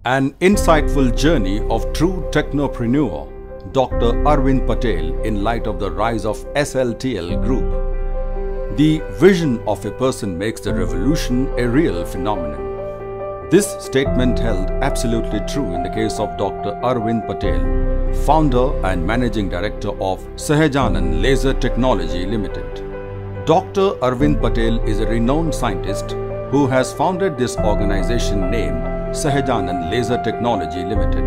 An insightful journey of true technopreneur, Dr. Arvind Patel, in light of the rise of SLTL Group. The vision of a person makes the revolution a real phenomenon. This statement held absolutely true in the case of Dr. Arvind Patel, founder and managing director of Sahajanand Laser Technology Limited. Dr. Arvind Patel is a renowned scientist who has founded this organization named Sahajanand Laser Technology Limited.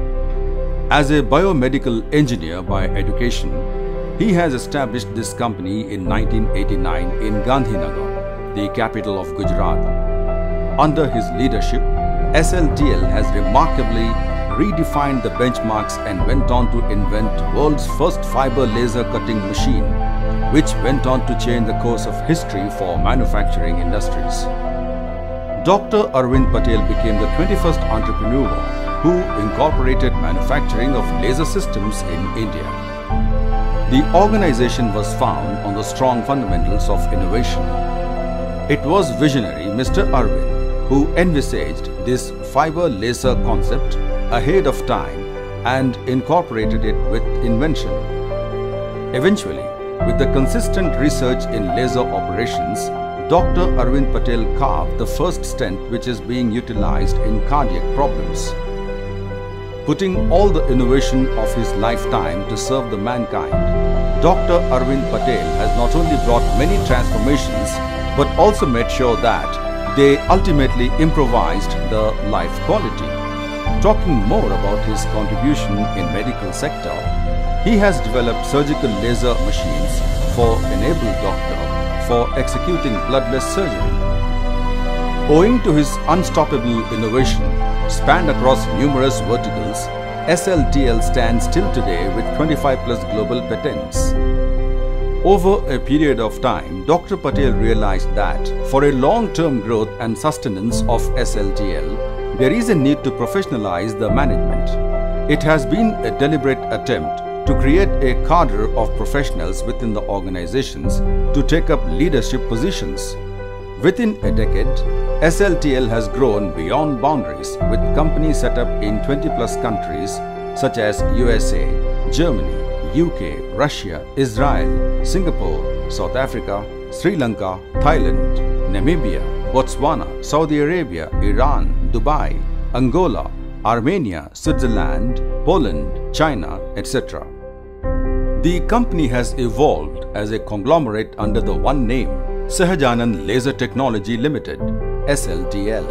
As a biomedical engineer by education, he has established this company in 1989 in Gandhinagar, the capital of Gujarat. Under his leadership, SLTL has remarkably redefined the benchmarks and went on to invent world's first fiber laser cutting machine, which went on to change the course of history for manufacturing industries. Dr. Arvind Patel became the 21st entrepreneur who incorporated manufacturing of laser systems in India. The organization was founded on the strong fundamentals of innovation. It was visionary Mr. Arvind who envisaged this fiber laser concept ahead of time and incorporated it with invention. Eventually, with the consistent research in laser operations, Dr. Arvind Patel carved the first stent which is being utilized in cardiac problems. Putting all the innovation of his lifetime to serve the mankind, Dr. Arvind Patel has not only brought many transformations but also made sure that they ultimately improvised the life quality. Talking more about his contribution in medical sector, he has developed surgical laser machines for enabled doctor for executing bloodless surgery. Owing to his unstoppable innovation spanned across numerous verticals, SLTL stands till today with 25+ global patents. Over a period of time, Dr. Patel realized that for a long-term growth and sustenance of SLTL, there is a need to professionalize the management. It has been a deliberate attempt to create a cadre of professionals within the organizations to take up leadership positions. Within a decade, SLTL has grown beyond boundaries with companies set up in 20+ countries such as USA, Germany, UK, Russia, Israel, Singapore, South Africa, Sri Lanka, Thailand, Namibia, Botswana, Saudi Arabia, Iran, Dubai, Angola, Armenia, Switzerland, Poland, China, etc. The company has evolved as a conglomerate under the one name, Sahajanand Laser Technology Limited, SLTL.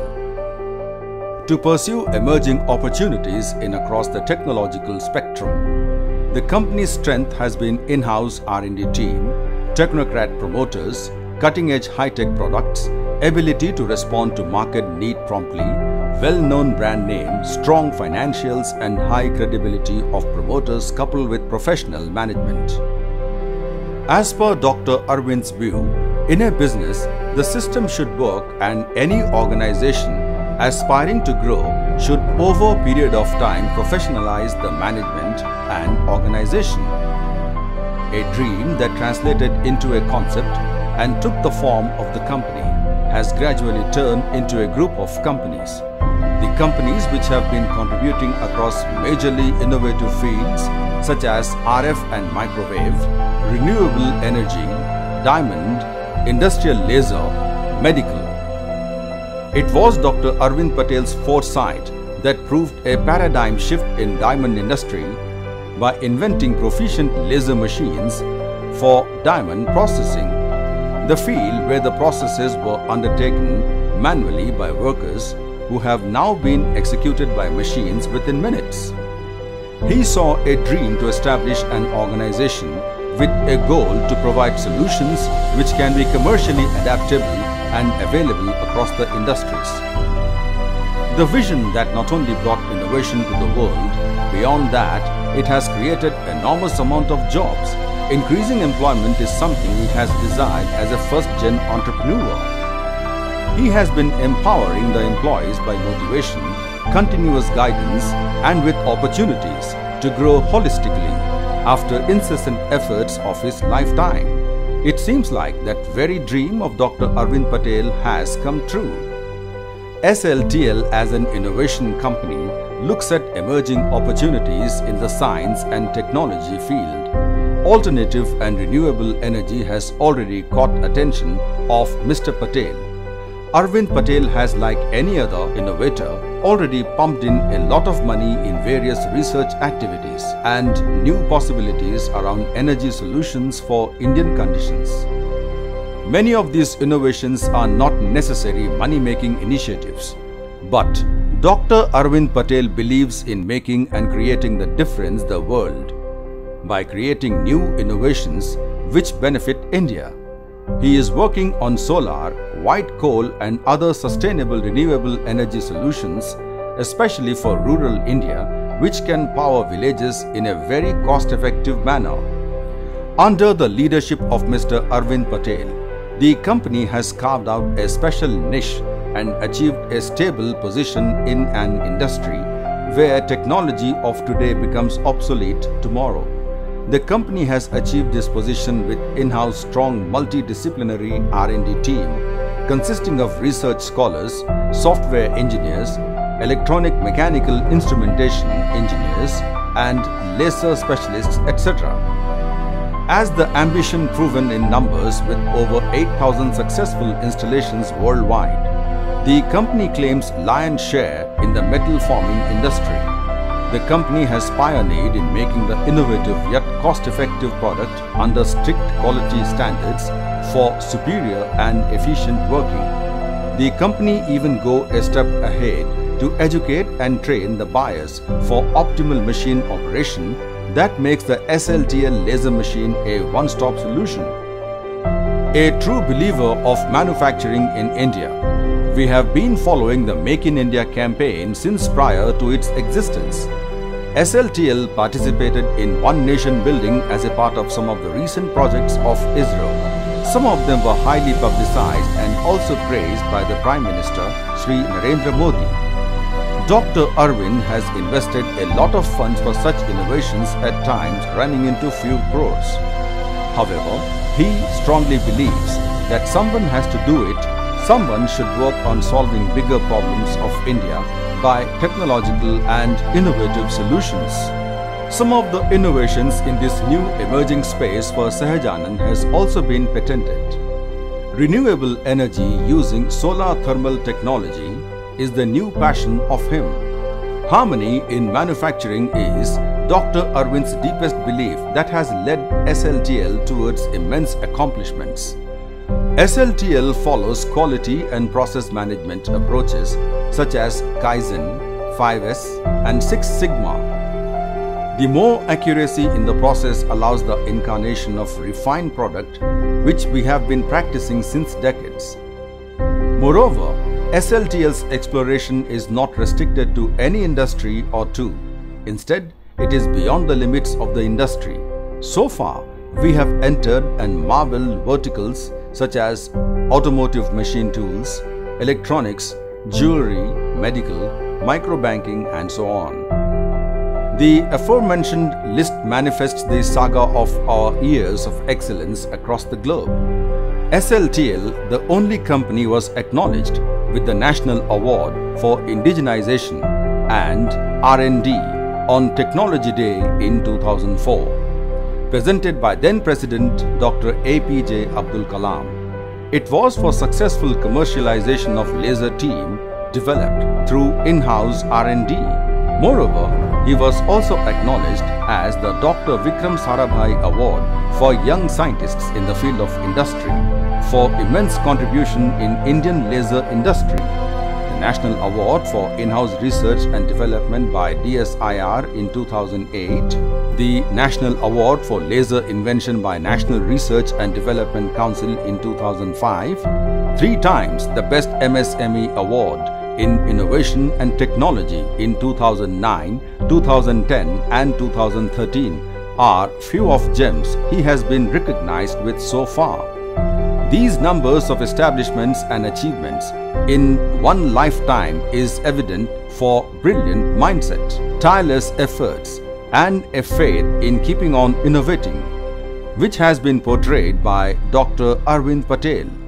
To pursue emerging opportunities in across the technological spectrum, the company's strength has been in-house R&D team, technocrat promoters, cutting-edge high-tech products, ability to respond to market need promptly, well-known brand name, strong financials and high credibility of promoters coupled with professional management. As per Dr. Arvind's view, in a business, the system should work and any organization aspiring to grow should over a period of time professionalize the management and organization. A dream that translated into a concept and took the form of the company has gradually turned into a group of companies. The companies which have been contributing across majorly innovative fields such as RF and microwave, renewable energy, diamond, industrial laser, medical. It was Dr. Arvind Patel's foresight that proved a paradigm shift in diamond industry by inventing proficient laser machines for diamond processing, the field where the processes were undertaken manually by workers who have now been executed by machines within minutes. He saw a dream to establish an organization with a goal to provide solutions which can be commercially adaptable and available across the industries. The vision that not only brought innovation to the world, beyond that, it has created enormous amount of jobs. Increasing employment is something he has desired as a first-gen entrepreneur. He has been empowering the employees by motivation, continuous guidance and with opportunities to grow holistically after incessant efforts of his lifetime. It seems like that very dream of Dr. Arvind Patel has come true. SLTL as an innovation company looks at emerging opportunities in the science and technology field. Alternative and renewable energy has already caught attention of Mr. Patel. Arvind Patel has, like any other innovator, already pumped in a lot of money in various research activities and new possibilities around energy solutions for Indian conditions. Many of these innovations are not necessary money-making initiatives, but Dr. Arvind Patel believes in making and creating the difference the world by creating new innovations which benefit India. He is working on solar, white coal and other sustainable renewable energy solutions, especially for rural India, which can power villages in a very cost-effective manner. Under the leadership of Mr. Arvind Patel, the company has carved out a special niche and achieved a stable position in an industry where technology of today becomes obsolete tomorrow. The company has achieved this position with in-house strong multidisciplinary R&D team consisting of research scholars, software engineers, electronic mechanical instrumentation engineers and laser specialists, etc. As the ambition proven in numbers with over 8,000 successful installations worldwide, the company claims lion's share in the metal forming industry. The company has pioneered in making the innovative yet cost-effective product under strict quality standards for superior and efficient working. The company even go a step ahead to educate and train the buyers for optimal machine operation that makes the SLTL laser machine a one-stop solution. A true believer of manufacturing in India, we have been following the Make in India campaign since prior to its existence. SLTL participated in One Nation building as a part of some of the recent projects of Israel. Some of them were highly publicized and also praised by the Prime Minister, Shri Narendra Modi. Dr. Arvind has invested a lot of funds for such innovations at times running into few crores. However, he strongly believes that someone has to do it. Someone should work on solving bigger problems of India by technological and innovative solutions. Some of the innovations in this new emerging space for Sahajanand has also been patented. Renewable energy using solar thermal technology is the new passion of him. Harmony in manufacturing is Dr. Arvind's deepest belief that has led SLTL towards immense accomplishments. SLTL follows quality and process management approaches such as Kaizen, 5S and 6 Sigma. The more accuracy in the process allows the incarnation of refined product which we have been practicing since decades. Moreover, SLTL's exploration is not restricted to any industry or two. Instead, it is beyond the limits of the industry. So far, we have entered and marveled verticals such as automotive machine tools, electronics, jewelry, medical, microbanking and so on. The aforementioned list manifests the saga of our years of excellence across the globe. SLTL, the only company, was acknowledged with the National Award for Indigenization and R&D on Technology Day in 2004, presented by then President Dr. APJ Abdul Kalam. It was for successful commercialization of laser team developed through in-house R&D. Moreover, he was also acknowledged as the Dr. Vikram Sarabhai Award for Young Scientists in the field of industry for immense contribution in Indian laser industry, the National Award for In-House Research and Development by DSIR in 2008, the National Award for Laser Invention by National Research and Development Council in 2005, 3 times the Best MSME Award in Innovation and Technology in 2009, 2010 and 2013 are few of gems he has been recognized with so far. These numbers of establishments and achievements in one lifetime is evident for brilliant mindset, tireless efforts and a faith in keeping on innovating, which has been portrayed by Dr. Arvind Patel.